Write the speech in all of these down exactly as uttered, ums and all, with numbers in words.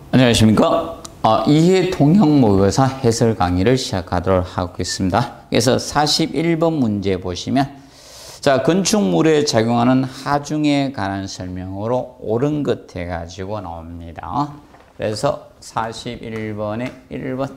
안녕하십니까. 어, 이해 통형 모의고사 해설 강의를 시작하도록 하겠습니다. 그래서 사십일 번 문제 보시면, 자, 건축물에 작용하는 하중에 관한 설명으로 옳은 것 해가지고 나옵니다. 그래서 사십일 번에 일 번.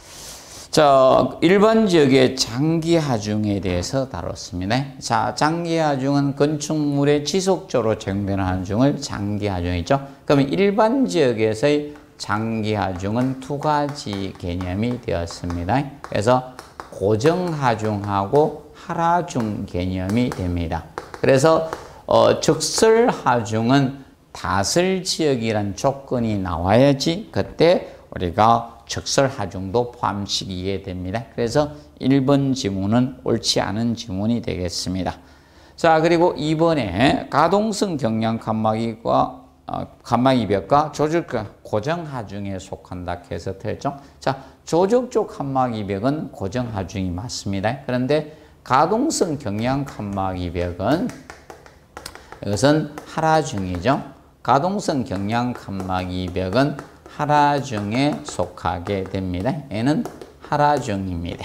자, 일반 지역의 장기 하중에 대해서 다뤘습니다. 자, 장기 하중은 건축물에 지속적으로 적용되는 하중을 장기 하중이죠. 그러면 일반 지역에서의 장기 하중은 두 가지 개념이 되었습니다. 그래서 고정 하중하고 하라중 개념이 됩니다. 그래서 어, 적설 하중은 다설 지역이란 조건이 나와야지 그때 우리가 적설 하중도 포함시키게 됩니다. 그래서 일 번 지문은 옳지 않은 지문이 되겠습니다. 자, 그리고 이 번에 가동성 경량 칸막이과 어, 칸막이벽과 조적적 고정 하중에 속한다 해서 틀렸죠. 자, 조적적 칸막이벽은 고정 하중이 맞습니다. 그런데 가동성 경량 칸막이벽은 이것은 하라중이죠. 가동성 경량 칸막이벽은 하라중에 속하게 됩니다. 얘는 하라중입니다.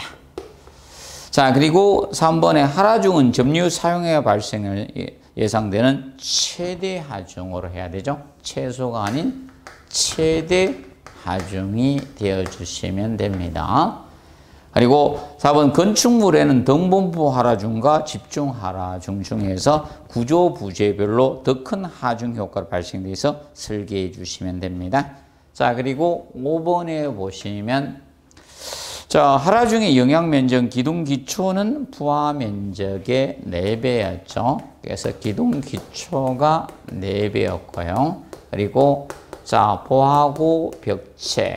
자, 그리고 삼 번에 하라중은 점유 사용에 발생을 예상되는 최대 하중으로 해야 되죠. 최소가 아닌 최대 하중이 되어주시면 됩니다. 그리고 사 번 건축물에는 등분포 하라중과 집중 하라중 중에서 구조 부재별로 더 큰 하중 효과가 발생돼서 설계해 주시면 됩니다. 자, 그리고 오 번에 보시면, 자, 하라중의 영향 면적 기둥 기초는 부하 면적의 네 배였죠. 그래서 기둥 기초가 네 배였고요. 그리고 자, 보하고 벽체.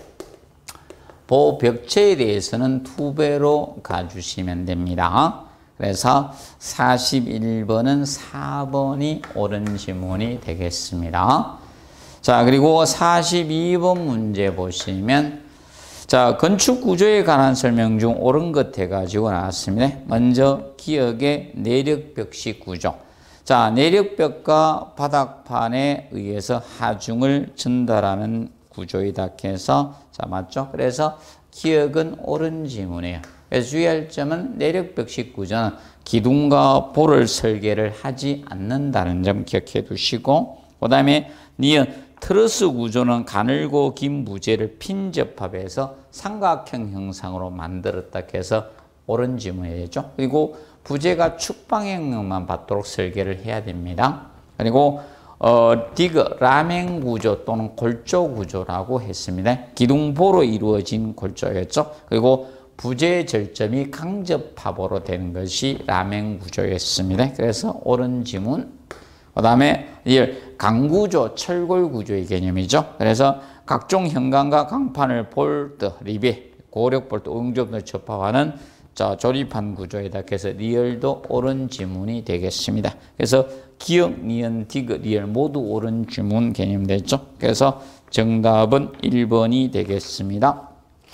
보 벽체에 대해서는 두 배로 가주시면 됩니다. 그래서 사십일 번은 사 번이 옳은 지문이 되겠습니다. 자, 그리고 사십이 번 문제 보시면, 자, 건축 구조에 관한 설명 중 옳은 것 해가지고 나왔습니다. 먼저 기역의 내력벽식 구조. 자, 내력벽과 바닥판에 의해서 하중을 전달하는 구조이다 해서, 자, 맞죠? 그래서 기역은 옳은 지문이에요. 그래서 주의할 점은 내력벽식 구조는 기둥과 볼을 설계를 하지 않는다는 점 기억해 두시고, 그 다음에 니은 트러스 구조는 가늘고 긴 부재를 핀접합해서 삼각형 형상으로 만들었다 해서 옳은 지문이죠. 그리고 부재가 축방향만 받도록 설계를 해야 됩니다. 그리고 어, 디그 라멘 구조 또는 골조 구조라고 했습니다. 기둥보로 이루어진 골조였죠. 그리고 부재 절점이 강접합으로 되는 것이 라멘 구조였습니다. 그래서 옳은 지문. 그 다음에 강구조, 철골 구조의 개념이죠. 그래서 각종 현관과 강판을 볼트, 리베, 고력볼트, 응접을 접합하는 자, 조립한 구조에다 해서 리얼도 옳은 지문이 되겠습니다. 그래서 기역, 니은, 디귿, 리얼 모두 옳은 지문 개념 됐죠. 그래서 정답은 일 번이 되겠습니다.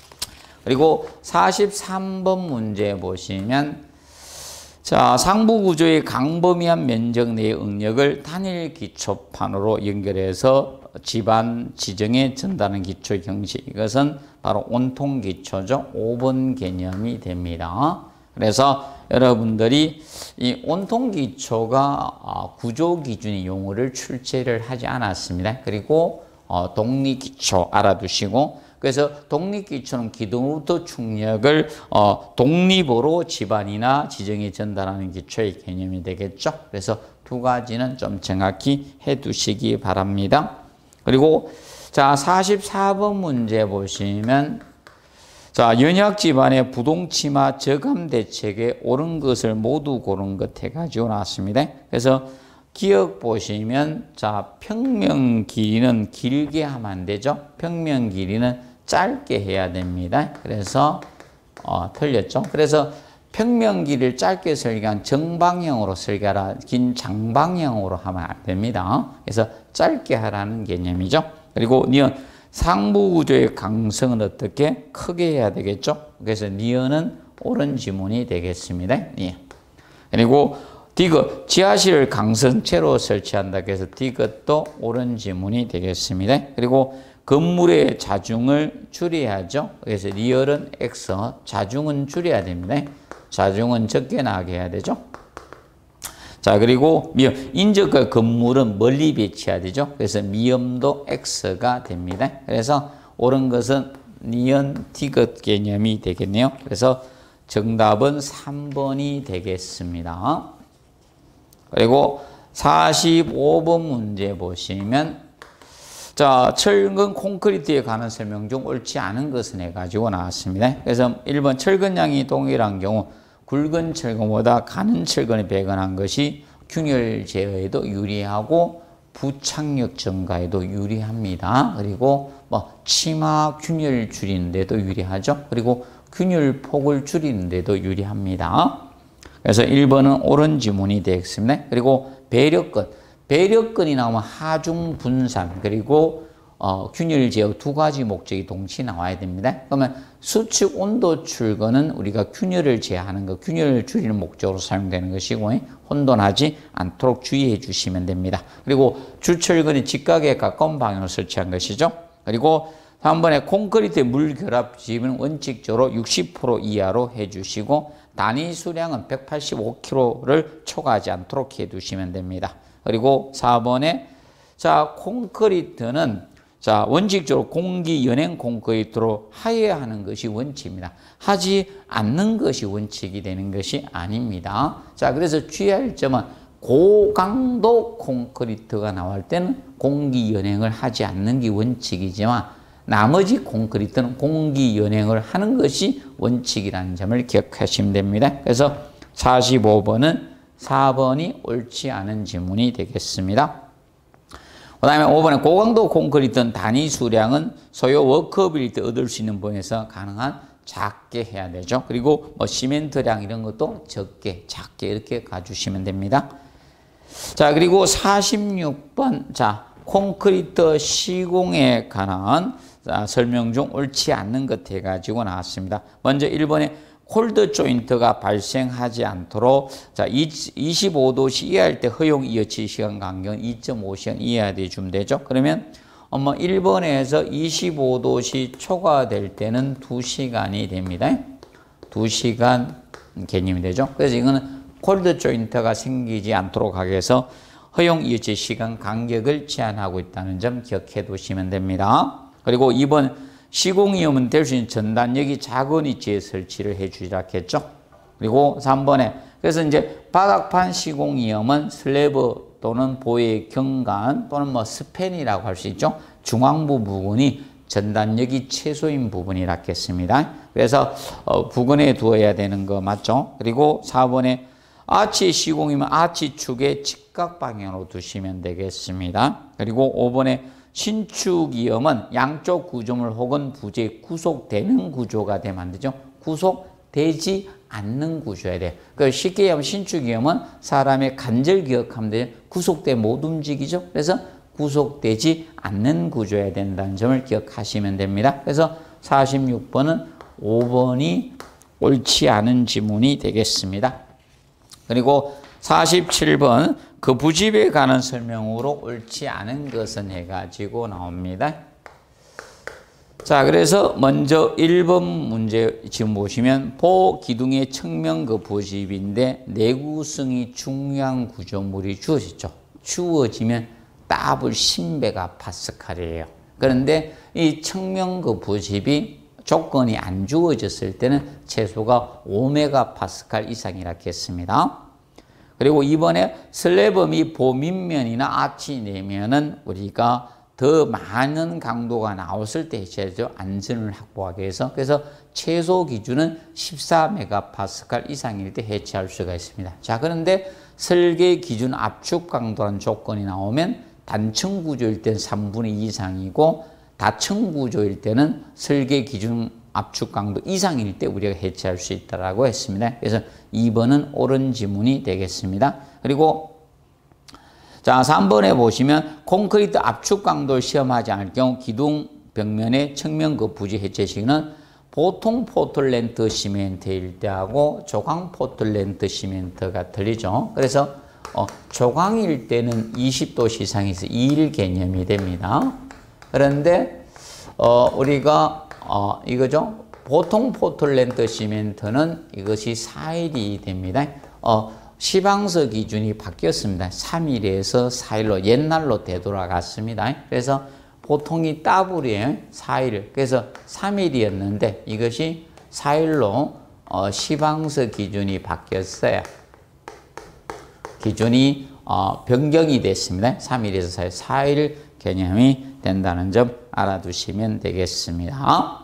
그리고 사십삼 번 문제 보시면, 자, 상부 구조의 강범위한 면적 내의 응력을 단일 기초판으로 연결해서 집안 지정에 전달하는 기초 형식. 이것은 바로 온통 기초죠. 오 번 개념이 됩니다. 그래서 여러분들이 이 온통 기초가 구조 기준의 용어를 출제를 하지 않았습니다. 그리고 독립 기초 알아두시고, 그래서 독립기초는 기둥으로부터 충력을 어, 독립으로 집안이나 지정에 전달하는 기초의 개념이 되겠죠. 그래서 두 가지는 좀 정확히 해 두시기 바랍니다. 그리고 자, 사십사 번 문제 보시면, 자, 연약 집안의 부동치마 저감 대책에 옳은 것을 모두 고른 것 해가지고 나왔습니다. 그래서 기억 보시면, 자, 평면 길이는 길게 하면 안 되죠. 평면 길이는 짧게 해야 됩니다. 그래서 어, 틀렸죠. 그래서 평면 길이를 짧게 설계한 정방향으로 설계하라, 긴 장방향으로 하면 안 됩니다. 그래서 짧게 하라는 개념이죠. 그리고 니은 상부 구조의 강성은 어떻게 크게 해야 되겠죠. 그래서 니은은 옳은 지문이 되겠습니다. 예. 그리고 디귿, 지하실을 강성채로 설치한다. 그래서 디귿도 옳은 지문이 되겠습니다. 그리고 건물의 자중을 줄여야죠. 그래서 리얼은 X, 자중은 줄여야 됩니다. 자중은 적게 나게 해야 되죠. 자, 그리고 미음, 인접과 건물은 멀리 배치해야 되죠. 그래서 미음도 X가 됩니다. 그래서 옳은 것은 니은 디귿 개념이 되겠네요. 그래서 정답은 삼 번이 되겠습니다. 그리고 사십오 번 문제 보시면, 자, 철근 콘크리트에 관한 설명 중 옳지 않은 것은 해가지고 나왔습니다. 그래서 일 번 철근량이 동일한 경우 굵은 철근보다 가는 철근이 배건한 것이 균열 제어에도 유리하고 부착력 증가에도 유리합니다. 그리고 뭐 치마 균열 줄이는 데도 유리하죠. 그리고 균열 폭을 줄이는 데도 유리합니다. 그래서 일 번은 옳은 지문이 되겠습니다. 그리고 배력근, 배력근이 나오면 하중 분산 그리고 어, 균열 제어 두 가지 목적이 동시에 나와야 됩니다. 그러면 수축 온도 출근은 우리가 균열을 제어하는 것, 균열을 줄이는 목적으로 사용되는 것이고 혼돈하지 않도록 주의해 주시면 됩니다. 그리고 주철근이 직각에 가까운 방향으로 설치한 것이죠. 그리고 삼 번에 콘크리트 물 결합 집은 원칙적으로 육십 퍼센트 이하로 해주시고 단위 수량은 백팔십오 킬로그램를 초과하지 않도록 해두시면 됩니다. 그리고 사 번에 자 콘크리트는 자 원칙적으로 공기 연행 콘크리트로 하여야 하는 것이 원칙입니다. 하지 않는 것이 원칙이 되는 것이 아닙니다. 자 그래서 주의할 점은 고강도 콘크리트가 나올 때는 공기 연행을 하지 않는 게 원칙이지만 나머지 콘크리트는 공기 연행을 하는 것이 원칙이라는 점을 기억하시면 됩니다. 그래서 사십오 번은 사 번이 옳지 않은 지문이 되겠습니다. 그 다음에 오 번에 고강도 콘크리트는 단위 수량은 소요 워크빌트 얻을 수 있는 부분에서 가능한 작게 해야 되죠. 그리고 뭐 시멘트량 이런 것도 적게, 작게 이렇게 가주시면 됩니다. 자, 그리고 사십육 번, 자, 콘크리트 시공에 관한 자, 설명 중 옳지 않는 것 해가지고 나왔습니다. 먼저 일 번에 콜드 조인트가 발생하지 않도록 자 이십오 도씨 이하일 때 허용 이어치 시간 간격은 이 점 오 시간 이하야 되주면 되죠. 그러면 뭐 일 번에서 이십오 도씨 초과될 때는 두 시간이 됩니다. 두 시간 개념이 되죠. 그래서 이거는 콜드 조인트가 생기지 않도록 하기 위해서 허용 이어치 시간 간격을 제한하고 있다는 점 기억해 두시면 됩니다. 그리고 이 번 시공위험은 될 수 있는 전단역이 작은 위치에 설치를 해 주리라 했죠. 그리고 삼 번에 그래서 이제 바닥판 시공위험은 슬래브 또는 보의 경관 또는 뭐 스팬이라고 할 수 있죠. 중앙부 부분이 전단역이 최소인 부분이라 했습니다. 그래서 어, 부근에 두어야 되는 거 맞죠? 그리고 사 번에 아치 시공이면 아치 축의 직각 방향으로 두시면 되겠습니다. 그리고 오 번에 신축위험은 양쪽 구조물 혹은 부재에 구속되는 구조가 되면 안 되죠. 구속되지 않는 구조여야 돼요. 그 쉽게 얘기하면 신축위험은 사람의 관절 기억하면 돼요. 구속돼 못 움직이죠. 그래서 구속되지 않는 구조여야 된다는 점을 기억하시면 됩니다. 그래서 사십육 번은 오 번이 옳지 않은 지문이 되겠습니다. 그리고 사십칠 번 그 부집에 관한 설명으로 옳지 않은 것은 해가지고 나옵니다. 자, 그래서 먼저 일 번 문제 지금 보시면 보기둥의 측면 그 부집인데 내구성이 중요한 구조물이 주어졌죠. 주어지면 더블 십 메가파스칼이에요. 그런데 이 측면 그 부집이 조건이 안 주어졌을 때는 최소가 오 메가파스칼 이상이라 했습니다. 그리고 이번에 슬래브 및 보밑면이나 아치 내면은 우리가 더 많은 강도가 나왔을 때 해체하죠. 안전을 확보하기 위해서. 그래서 최소 기준은 십사 메가파스칼 이상일 때 해체할 수가 있습니다. 자, 그런데 설계 기준 압축 강도라는 조건이 나오면 단층 구조일 때는 삼분의 이 이상이고 다층 구조일 때는 설계 기준 압축 강도 이상일 때 우리가 해체할 수 있다고 했습니다. 그래서 이 번은 옳은 지문이 되겠습니다. 그리고 자 삼 번에 보시면 콘크리트 압축 강도를 시험하지 않을 경우 기둥 벽면의 측면 그 부지 해체 시기는 보통 포틀랜드 시멘트일 때하고 조광 포틀랜드 시멘트가 틀리죠. 그래서 어, 조광일 때는 이십 도 이상에서 이 일 개념이 됩니다. 그런데 어, 우리가 어, 이거죠. 보통 포틀랜드 시멘트는 이것이 사 일이 됩니다. 어, 시방서 기준이 바뀌었습니다. 삼 일에서 사 일로 옛날로 되돌아갔습니다. 그래서 보통이 더블이에요. 사 일. 그래서 삼 일이었는데 이것이 사 일로 어, 시방서 기준이 바뀌었어요. 기준이 어, 변경이 됐습니다. 삼 일에서 사 일, 사 일 개념이 된다는 점 알아두시면 되겠습니다.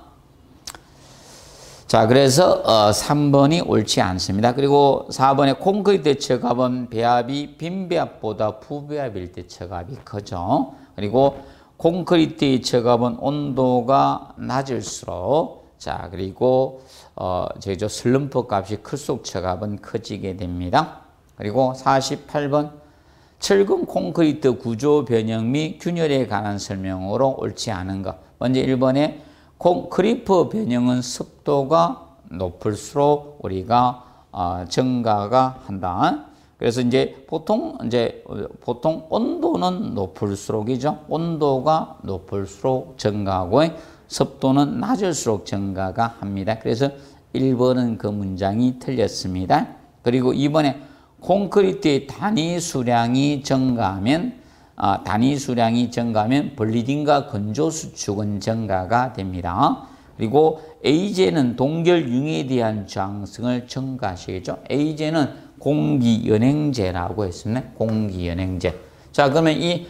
자, 그래서 어, 삼 번이 옳지 않습니다. 그리고 사 번에 콘크리트 처갑은 배합이 빈배합보다 부배합일 때 처갑이 크죠. 그리고 콘크리트의 처갑은 온도가 낮을수록, 자, 그리고 어, 저기죠, 슬럼프 값이 클수록 처갑은 커지게 됩니다. 그리고 사십팔 번 철근 콘크리트 구조 변형 및 균열에 관한 설명으로 옳지 않은 것. 먼저 일 번에 크리퍼 변형은 습도가 높을수록 우리가 어, 증가가 한다. 그래서 이제 보통 이제 보통 온도는 높을수록이죠. 온도가 높을수록 증가하고 습도는 낮을수록 증가가 합니다. 그래서 일 번은 그 문장이 틀렸습니다. 그리고 이 번에 콘크리트의 단위 수량이 증가하면 아, 단위 수량이 증가하면 블리딩과 건조 수축은 증가가 됩니다. 그리고 에이제는 동결 융에 대한 저항성을 증가시키죠. 에이제는 공기연행제라고 했습니다. 공기연행제. 자, 그러면 이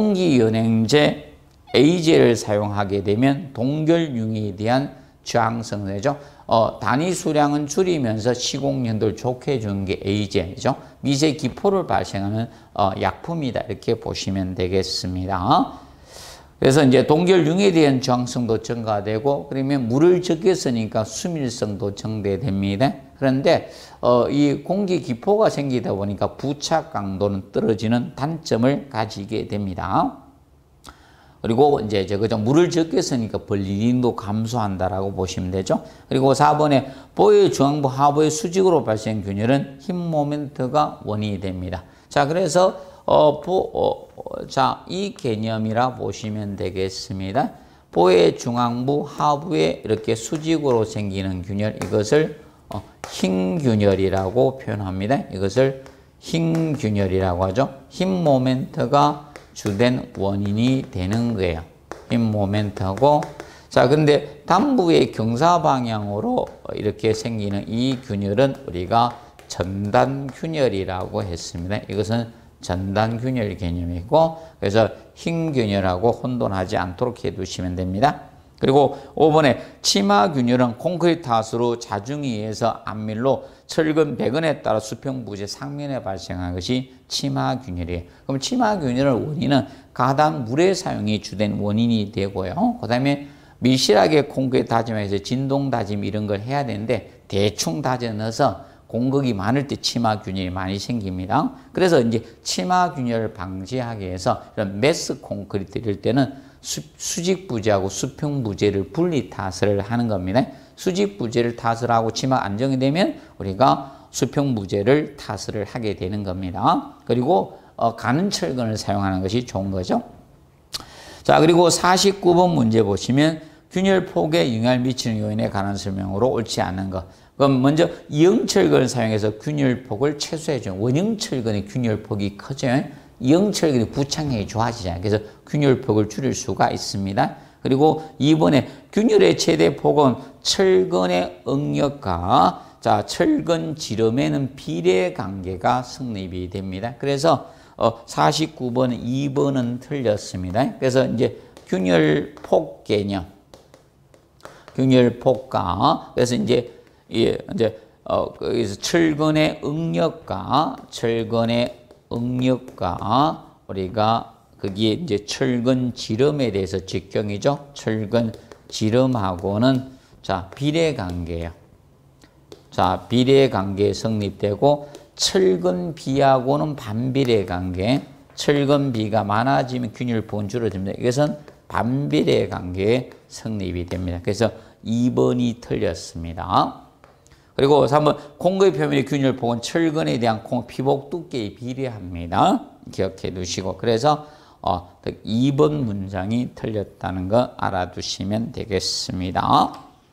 공기연행제 에이제를 사용하게 되면 동결 융에 대한 저항성을 내죠. 어, 단위 수량은 줄이면서 시공연도를 좋게 해주는 게 에이제죠. 미세 기포를 발생하는 어, 약품이다. 이렇게 보시면 되겠습니다. 그래서 이제 동결융에 대한 저항성도 증가되고, 그러면 물을 적게 쓰니까 수밀성도 증대됩니다. 그런데 어, 이 공기 기포가 생기다 보니까 부착 강도는 떨어지는 단점을 가지게 됩니다. 그리고 이제 저거죠. 물을 적게 쓰니까 블리딩도 감소한다라고 보시면 되죠. 그리고 사 번에 보의 중앙부 하부의 수직으로 발생 균열은 힘 모멘트가 원인이 됩니다. 자, 그래서 어, 보, 어, 자, 이 개념이라 보시면 되겠습니다. 보의 중앙부 하부에 이렇게 수직으로 생기는 균열, 이것을 어, 힘 균열이라고 표현합니다. 이것을 힘 균열이라고 하죠. 힘 모멘트가 주된 원인이 되는 거예요. 힘 모멘트하고. 자, 근데 단부의 경사 방향으로 이렇게 생기는 이 균열은 우리가 전단 균열이라고 했습니다. 이것은 전단 균열 개념이고, 그래서 힘 균열하고 혼돈하지 않도록 해두시면 됩니다. 그리고 오 번에 치마 균열은 콘크리트 하수로 자중에 의해서 안밀로 철근 배근에 따라 수평 부재 상면에 발생한 것이 치마 균열이에요. 그럼 치마 균열의 원인은 가당 물의 사용이 주된 원인이 되고요. 그 다음에 밀실하게 콘크리트 다짐해서 진동 다짐 이런 걸 해야 되는데 대충 다져 넣어서 공극이 많을 때 치마 균열이 많이 생깁니다. 그래서 이제 치마 균열을 방지하기 위해서 이런 매스 콘크리트 이럴 때는 수, 수직 부재하고 수평 부재를 분리 타설을 하는 겁니다. 수직 부재를 타설하고 치마 안정이 되면 우리가 수평 부재를 타설을 하게 되는 겁니다. 그리고 어, 가는 철근을 사용하는 것이 좋은 거죠. 자, 그리고 사십구 번 문제 보시면 균열 폭에 영향을 미치는 요인에 관한 설명으로 옳지 않은 것. 그럼 먼저 이형철근을 사용해서 균열폭을 최소해주는, 원형철근의 균열폭이 커져요. 이형철근의 부착력이 좋아지잖아요. 그래서 균열폭을 줄일 수가 있습니다. 그리고 이 번에 균열의 최대 폭은 철근의 응력과 자 철근 지름에는 비례 관계가 성립이 됩니다. 그래서 어, 사십구 번 이 번은 틀렸습니다. 그래서 이제 균열폭 개념, 균열폭과 그래서 이제 예, 이제 어, 그래서 철근의 응력과 철근의 응력과 우리가 거기에 이제 철근 지름에 대해서 직경이죠. 철근 지름하고는 자 비례 관계예요. 자 비례 관계 성립되고 철근 비하고는 반비례 관계. 철근 비가 많아지면 균열폭은 줄어듭니다. 이것은 반비례 관계에 성립이 됩니다. 그래서 이 번이 틀렸습니다. 그리고 삼 번 콩의 표면의 균열 폭은 철근에 대한 콩 피복 두께에 비례합니다. 기억해 두시고 그래서 어, 이 번 문장이 틀렸다는 거 알아두시면 되겠습니다.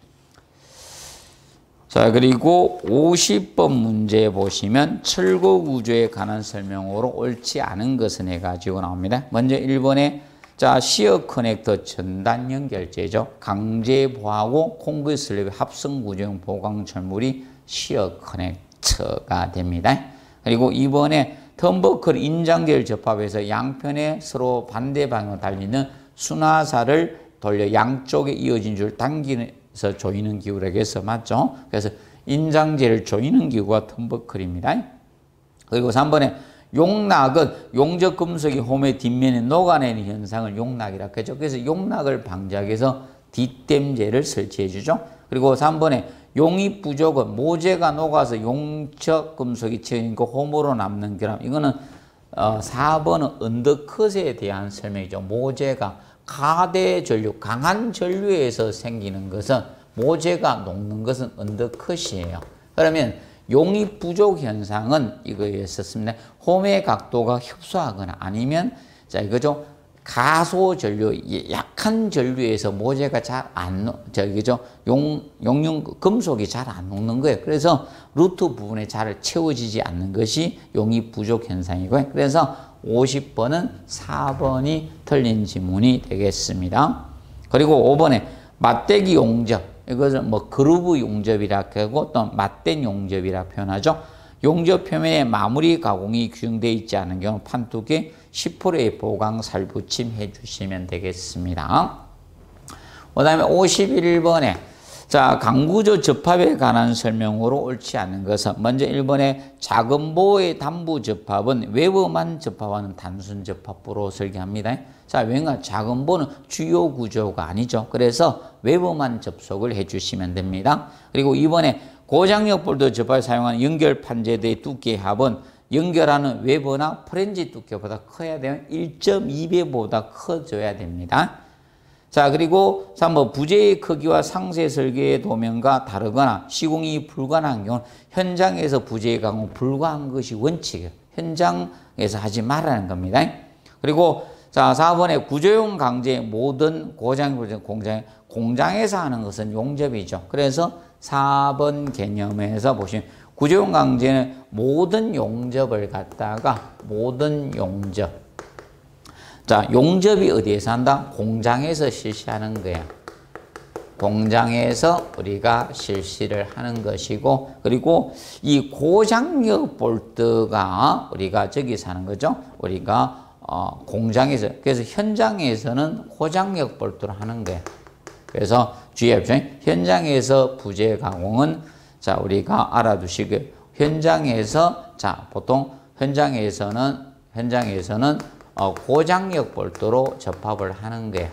자, 그리고 오십 번 문제 보시면 철거 구조에 관한 설명으로 옳지 않은 것은 해가지고 나옵니다. 먼저 일 번에 자, 시어 커넥터 전단 연결제죠. 강제보하고 콘크리트 슬랩의 합성 구조용 보강 철물이 시어 커넥터가 됩니다. 그리고 이 번에 턴버클 인장계를 접합해서 양편에 서로 반대 방향으로 달리는 순화살을 돌려 양쪽에 이어진 줄 당기면서 조이는 기구라고 해서 맞죠? 그래서 인장제를 조이는 기구가 턴버클입니다. 그리고 삼 번에 용락은 용접 금속이 홈의 뒷면에 녹아내는 현상을 용락이라고 하죠. 그래서 용락을 방지하기 위해서 뒷댐제를 설치해 주죠. 그리고 삼 번에 용입 부족은 모재가 녹아서 용접 금속이 채인 그 홈으로 남는 결함. 이거는 어, 사 번은 언더컷에 대한 설명이죠. 모재가 가대 전류, 강한 전류에서 생기는 것은 모재가 녹는 것은 언더컷이에요. 그러면 용입 부족 현상은 이거였었습니다. 홈의 각도가 협소하거나 아니면 자 이거죠. 가소 전류, 약한 전류에서 모재가 잘 안 저기죠. 용 용융 금속이 잘 안 녹는 거예요. 그래서 루트 부분에 잘 채워지지 않는 것이 용입 부족 현상이고요. 그래서 오십 번은 사 번이 틀린 지문이 되겠습니다. 그리고 오 번에 맞대기 용접. 이것은 뭐 그루브 용접이라 하고 또 맞댄 용접이라 표현하죠. 용접 표면에 마무리 가공이 규정되어 있지 않은 경우 판뚝에 십 퍼센트의 보강 살붙임 해주시면 되겠습니다. 그 다음에 오십일 번에 자 강구조 접합에 관한 설명으로 옳지 않은 것은 먼저 일 번에 작은 보의 단부 접합은 외부만 접합하는 단순 접합부로 설계합니다. 자, 왜냐 작은 보는 주요 구조가 아니죠. 그래서 외부만 접속을 해주시면 됩니다. 그리고 이 번에 고장력 볼트 접합에 사용하는 연결 판재대의 두께 합은 연결하는 외부나 프렌지 두께보다 커야 되면 일 점 이 배보다 커져야 됩니다. 자, 그리고 삼 번 부재의 크기와 상세 설계의 도면과 다르거나 시공이 불가능한 경우는 현장에서 부재의 강은 불가한 것이 원칙이에요. 현장에서 하지 말라는 겁니다. 그리고 자, 사 번에 구조용 강제 모든 고장 공장 공장에서 하는 것은 용접이죠. 그래서 사 번 개념에서 보시면 구조용 강제는 모든 용접을 갖다가 모든 용접. 자, 용접이 어디에서 한다? 공장에서 실시하는 거예요. 공장에서 우리가 실시를 하는 것이고, 그리고 이 고장력 볼트가 우리가 저기서 하는 거죠. 우리가 어, 공장에서, 그래서 현장에서는 고장력 볼트로 하는 거예요. 그래서 주의하십시오. 현장에서 부재 가공은 자, 우리가 알아두시고요. 현장에서, 자, 보통 현장에서는, 현장에서는 어, 고장력 볼트로 접합을 하는 거예요.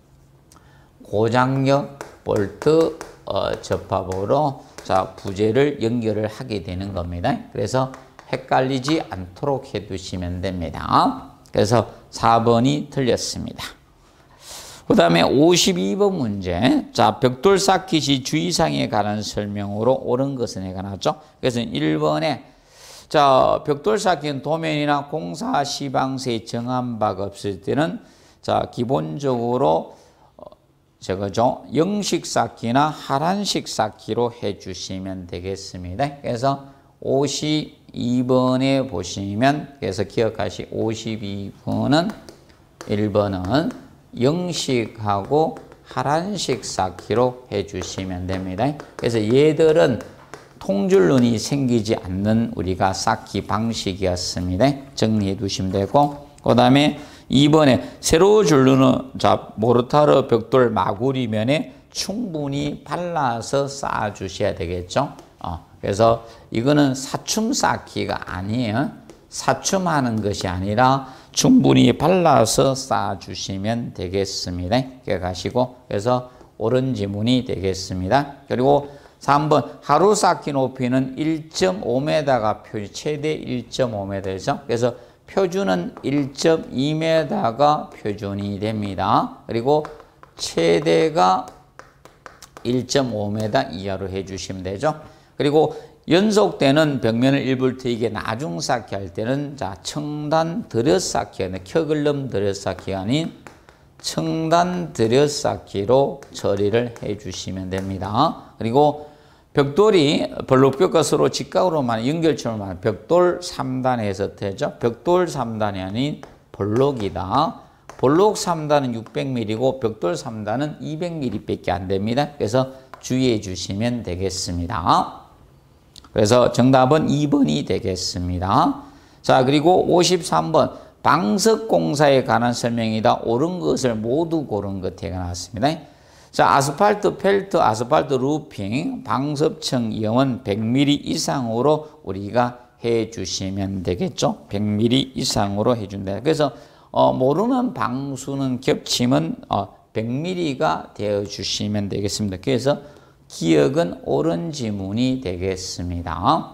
고장력 볼트 어, 접합으로 자, 부재를 연결을 하게 되는 겁니다. 그래서 헷갈리지 않도록 해 두시면 됩니다. 그래서 사 번이 틀렸습니다. 그 다음에 오십이 번 문제. 자, 벽돌 쌓기 시 주의사항에 관한 설명으로 옳은 것은 해가 나왔죠. 그래서 일 번에 자, 벽돌 쌓기는 도면이나 공사 시방세에 정한 바가 없을 때는 자, 기본적으로 어, 저거죠. 영식 쌓기나 하란식 쌓기로 해 주시면 되겠습니다. 그래서 오십이 번에 보시면 그래서 기억하시 오십이 번은 일 번은 영식하고 하란식 쌓기로 해 주시면 됩니다. 그래서 얘들은 통줄눈이 생기지 않는 우리가 쌓기 방식이었습니다. 정리해 두시면 되고, 그 다음에 이 번에 세로 줄눈은 자, 모르타르 벽돌 마구리면에 충분히 발라서 쌓아 주셔야 되겠죠. 어, 그래서 이거는 사춤 쌓기가 아니에요. 사춤하는 것이 아니라 충분히 발라서 쌓아 주시면 되겠습니다. 기억하시고, 그래서 옳은 지문이 되겠습니다. 그리고 삼 번 하루 쌓기 높이는 일 점 오 미터가 표준, 최대 일 점 오 미터죠. 그래서 표준은 일 점 이 미터가 표준이 됩니다. 그리고 최대가 일 점 오 미터 이하로 해주시면 되죠. 그리고 연속되는 벽면을 일부러 트이게 나중 쌓기 할 때는 자 청단 들여 쌓기가 켜글름 들여 쌓기가 아닌 청단 들여 쌓기로 처리를 해주시면 됩니다. 그리고 벽돌이 블록벽과 서로 직각으로만 연결처럼만 벽돌 삼 단에서 되죠. 벽돌 삼 단이 아닌 블록이다. 블록 삼 단은 육백 밀리미터고 벽돌 삼 단은 이백 밀리미터밖에 안 됩니다. 그래서 주의해 주시면 되겠습니다. 그래서 정답은 이 번이 되겠습니다. 자, 그리고 오십삼 번 방석공사에 관한 설명이다. 옳은 것을 모두 고른 것에가 나왔습니다. 자, 아스팔트 펠트, 아스팔트 루핑, 방석층 이용은 백 밀리미터 이상으로 우리가 해 주시면 되겠죠. 백 밀리미터 이상으로 해준다. 그래서 어, 모르는 방수는 겹침은 어, 백 밀리미터가 되어 주시면 되겠습니다. 그래서 기억은 옳은 지문이 되겠습니다.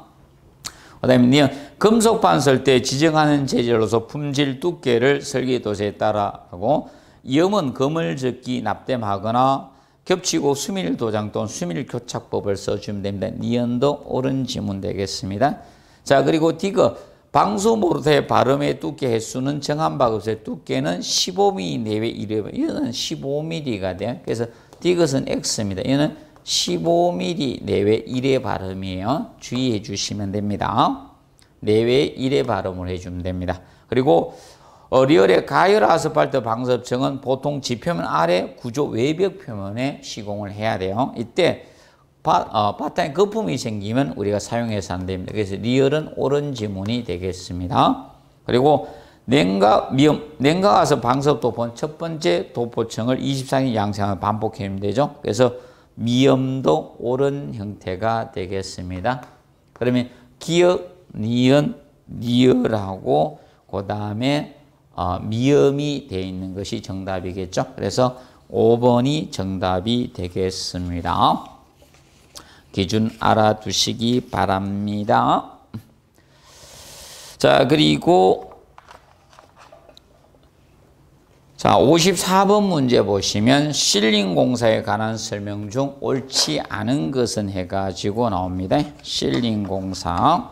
그 다음에 금속 반설 때 지정하는 재질로서 품질 두께를 설계도서에 따라 하고 이음은 그물접기 납땜하거나 겹치고 수밀 도장 또는 수밀 교착법을 써주면 됩니다. 니은도 옳은 지문 되겠습니다. 자, 그리고 디귿 방수 모르트의 발음의 두께 횟수는 정한 바 없어요. 두께는 십오 밀리미터 내외 이래. 이거는 십오 밀리미터가 돼요. 그래서 디귿은 X입니다. 이거는 십오 밀리미터 내외 일의 발음이에요. 주의해 주시면 됩니다. 내외 일의 발음을 해주면 됩니다. 그리고 어, 리얼의 가열 아스팔트 방석층은 보통 지표면 아래 구조 외벽 표면에 시공을 해야 돼요. 이때 바, 어, 바탕에 거품이 생기면 우리가 사용해서 안 됩니다. 그래서 리얼은 옳은 지문이 되겠습니다. 그리고 냉각, 미음, 냉각아스 방석 도포는 첫 번째 도포층을 이십사 일 양상을 반복해주면 되죠. 그래서 미음도 옳은 형태가 되겠습니다. 그러면 기역, 니은, 리얼하고 그 다음에 어, 미음이 되어 있는 것이 정답이겠죠. 그래서 오 번이 정답이 되겠습니다. 기준 알아두시기 바랍니다. 자, 그리고 자, 오십사 번 문제 보시면 실링 공사에 관한 설명 중 옳지 않은 것은 해가지고 나옵니다. 실링 공사.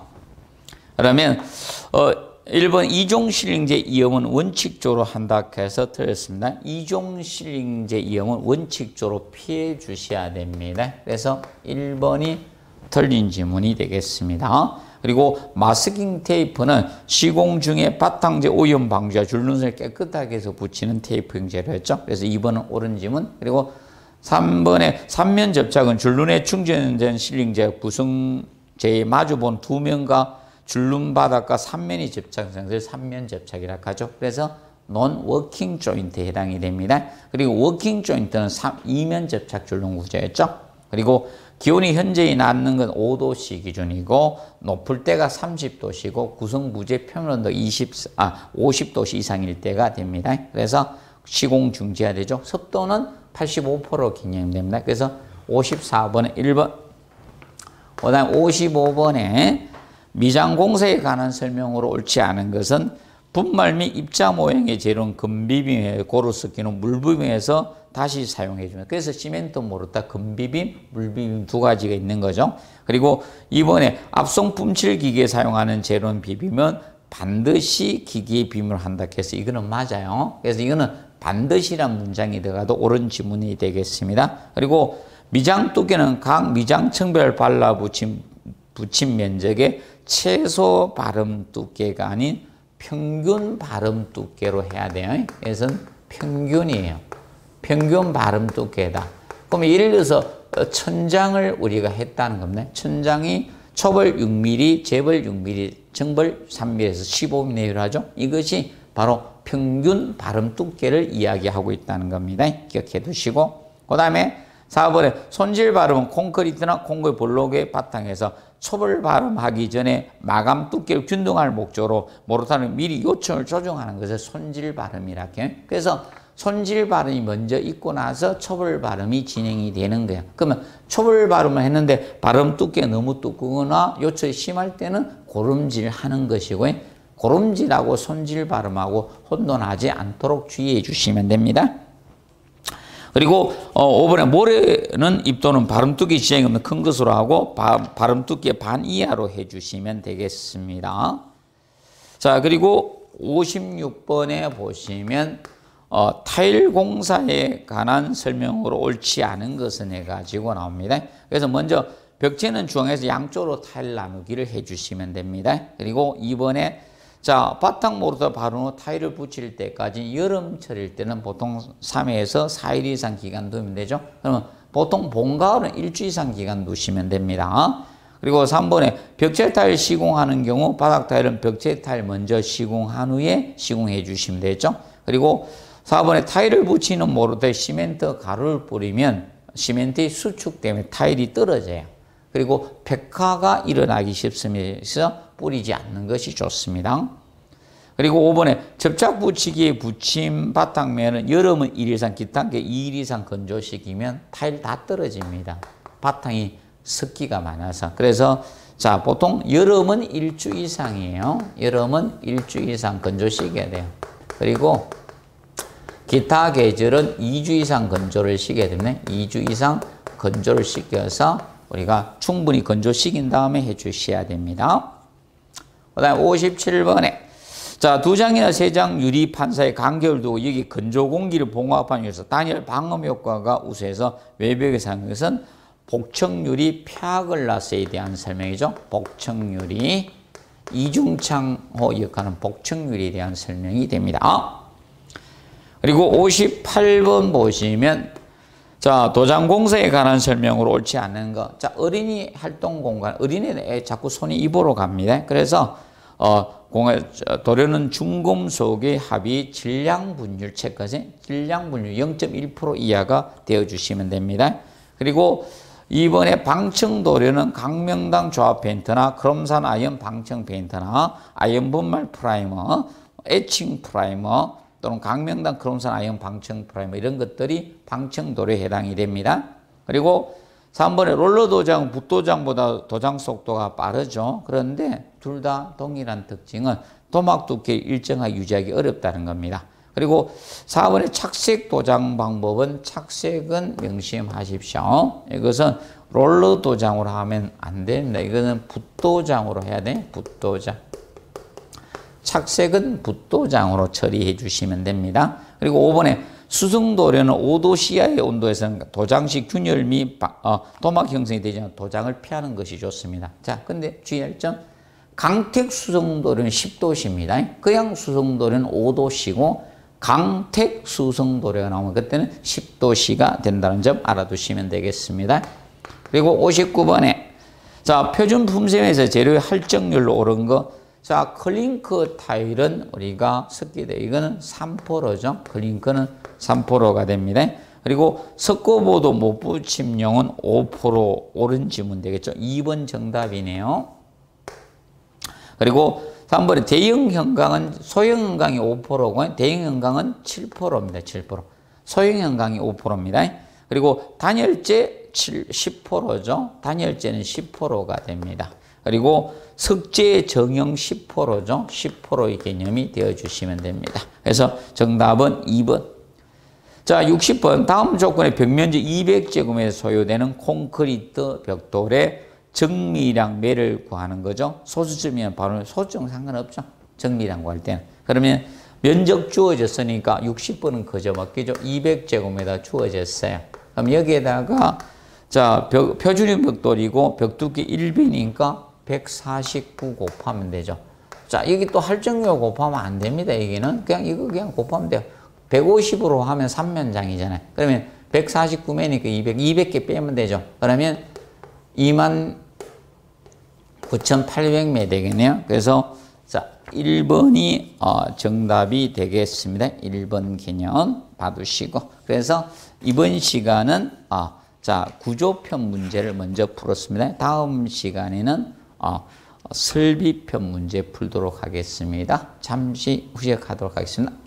그러면 어, 일 번 이종 실링제 이음은 원칙적으로 한다 해서 틀렸습니다. 이종 실링제 이음은 원칙적으로 피해 주셔야 됩니다. 그래서 일 번이 틀린 지문이 되겠습니다. 그리고 마스킹 테이프는 시공 중에 바탕재 오염 방지와 줄눈을 깨끗하게 해서 붙이는 테이프 형제로 했죠. 그래서 이 번은 옳은 지문. 그리고 삼 번에 삼면 접착은 줄눈에 충전된 실링제 구성재에 마주본 두 면과 줄눈 바닥과 삼면이 접착된 것을 삼면 접착이라 하죠. 그래서 논 워킹 조인트에 해당이 됩니다. 그리고 워킹 조인트는 이면 접착 줄눈 구조였죠. 그리고 기온이 현재히 낮는 건 오 도씨 기준이고 높을 때가 삼십 도씨고 구성 부재 표면 온도 이십, 아, 오십 도씨 이상일 때가 됩니다. 그래서 시공 중지해야 되죠. 습도는 팔십오 퍼센트 기념됩니다. 그래서 오십사 번에 일 번, 그 다음 오십오 번에 미장 공사에 관한 설명으로 옳지 않은 것은 분말 및 입자 모양의 재료는 금비빔에 고루 섞이는 물비빔에서 다시 사용해 줍니다. 그래서 시멘트 모르타 금비빔, 물비빔 두 가지가 있는 거죠. 그리고 이번에 압송 품칠 기계에 사용하는 재료는 비비면 반드시 기계에 비밀을 한다 해서 이거는 맞아요. 그래서 이거는 반드시란 문장이 들어가도 옳은 지문이 되겠습니다. 그리고 미장 두께는 각 미장층별 발라 붙임, 붙임 면적의 최소 발음 두께가 아닌 평균 발음 두께로 해야 돼요. 그래서 평균이에요. 평균 발음 두께다. 그럼 예를 들어서 천장을 우리가 했다는 겁니다. 천장이 초벌 육 밀리미터, 재벌 육 밀리미터, 정벌 삼 밀리미터에서 십오 밀리미터로 하죠. 이것이 바로 평균 발음 두께를 이야기하고 있다는 겁니다. 기억해 두시고. 그 다음에 사 번에 손질 발음은 콘크리트나 콘크리트 블록의 바탕에서 초벌 발음하기 전에 마감 두께를 균등할 목적으로 모르타는 미리 요청을 조정하는 것을 손질 발음이라 해요. 그래서 손질 발음이 먼저 있고 나서 초벌 발음이 진행이 되는 거예요. 그러면 초벌 발음을 했는데 발음 두께가 너무 두껍거나 요청이 심할 때는 고름질 하는 것이고 고름질하고 손질 발음하고 혼돈하지 않도록 주의해 주시면 됩니다. 그리고 어, 오 번에 모래는 입도는 발음뚜기 지장이 없는 큰 것으로 하고 바, 발음뚜기의 반 이하로 해주시면 되겠습니다. 자, 그리고 오십육 번에 보시면 어, 타일 공사에 관한 설명으로 옳지 않은 것은 해가지고 나옵니다. 그래서 먼저 벽체는 중앙에서 양쪽으로 타일 나누기를 해주시면 됩니다. 그리고 이 번에 자, 바닥 모르다 바른 후 타일을 붙일 때까지 여름철일 때는 보통 삼 회에서 사 일 이상 기간 두면 되죠. 그러면 보통 봄, 가을은 일주 이상 기간 두시면 됩니다. 그리고 삼 번에 벽체 타일 시공하는 경우 바닥 타일은 벽체 타일 먼저 시공한 후에 시공해 주시면 되죠. 그리고 사 번에 타일을 붙이는 모르드에 시멘트 가루를 뿌리면 시멘트의 수축 때문에 타일이 떨어져요. 그리고 백화가 일어나기 쉽습니다. 뿌리지 않는 것이 좋습니다. 그리고 오 번에 접착 붙이기에 붙임 바닥면은 여름은 일 일 이상, 기타게 이 일 이상 건조시키면 타일 다 떨어집니다. 바탕이 습기가 많아서. 그래서 자, 보통 여름은 일주 이상이에요. 여름은 일주 이상 건조시켜야 돼요. 그리고 기타 계절은 이 주 이상 건조를 시켜야 됩니다. 이 주 이상 건조를 시켜서 우리가 충분히 건조시킨 다음에 해주셔야 됩니다. 그 다음에 오십칠 번에 자, 두 장이나 세 장 유리 판사의 간격을 두고 여기 건조 공기를 봉합하기 위해서 단열 방음 효과가 우수해서 외벽에 사용하는 것은 복층유리 폐화글라스에 대한 설명이죠. 복층유리 이중창호 역하는 복층유리에 대한 설명이 됩니다. 그리고 오십팔 번 보시면 자, 도장 공사에 관한 설명으로 옳지 않은 거. 자, 어린이 활동 공간, 어린이에 자꾸 손이 입으로 갑니다. 그래서 어, 공해, 도료는 중금속의 합이 질량 분율 체크하세요. 질량 분율 영 점 일 퍼센트 이하가 되어 주시면 됩니다. 그리고 이번에 방청 도료는 강명당 조합 페인트나 크롬산 아연 방청 페인트나 아연 분말 프라이머, 에칭 프라이머 또는 강명당 크롬산 아연 방청 프라이머 이런 것들이 방청 도료에 해당이 됩니다. 그리고 삼 번에 롤러 도장은 붓도장보다 도장 속도가 빠르죠. 그런데 둘 다 동일한 특징은 도막 두께를 일정하게 유지하기 어렵다는 겁니다. 그리고 사 번에 착색 도장 방법은 착색은 명심하십시오. 이것은 롤러 도장으로 하면 안 됩니다. 이거는 붓도장으로 해야 돼. 붓도장. 착색은 붓도장으로 처리해 주시면 됩니다. 그리고 오 번에 수승도료는 오 도 이하의 온도에서는 도장식 균열 및 어, 도막 형성이 되지 않는 도장을 피하는 것이 좋습니다. 자, 근데 주의할 점, 강택 수승도료는 십 도씨입니다. 그냥 수승도료는 오 도씨고 강택 수승도료가 나오면 그때는 십 도씨가 된다는 점 알아두시면 되겠습니다. 그리고 오십구 번에 자, 표준 품셈에서 재료의 할정률로 오른 거. 자, 클링크 타일은 우리가 섞이되 이거는 삼 퍼센트죠. 클링크는 삼 퍼센트가 됩니다. 그리고 석고보드 못 붙임용은 오 퍼센트 옳은 지문 되겠죠. 이 번 정답이네요. 그리고 삼 번에 대형 현강은 소형 현강이 오 퍼센트고 대형 현강은 칠 퍼센트입니다. 칠 퍼센트. 소형 현강이 오 퍼센트입니다. 그리고 단열재 십 퍼센트죠. 단열재는 십 퍼센트가 됩니다. 그리고 석재 정형 십 퍼센트죠. 십 퍼센트의 개념이 되어주시면 됩니다. 그래서 정답은 이 번. 자, 육십 번. 다음 조건의 벽면적 이백 제곱미터 소요되는 콘크리트 벽돌의 정미량 매를 구하는 거죠. 소수점이면 바로 소수점 상관없죠. 정미량 구할 때는. 그러면 면적 주어졌으니까 육십 번은 그저 맞겠죠. 이백 제곱미터 주어졌어요. 그럼 여기에다가 자, 벽, 표준형 벽돌이고 벽 두께 일 배니까 백사십구 곱하면 되죠. 자, 여기 또 할정률 곱하면 안 됩니다. 여기는 그냥 이거 그냥 곱하면 돼요. 백오십으로 하면 삼 면장이잖아요. 그러면 백사십구 매니까 이백, 이백 개 빼면 되죠. 그러면 이만 구천팔백 매 되겠네요. 그래서 자, 일 번이 어, 정답이 되겠습니다. 일 번 개념 봐두시고. 그래서 이번 시간은 어, 자, 구조편 문제를 먼저 풀었습니다. 다음 시간에는 어, 설비편 문제 풀도록 하겠습니다. 잠시 후에 가도록 하겠습니다.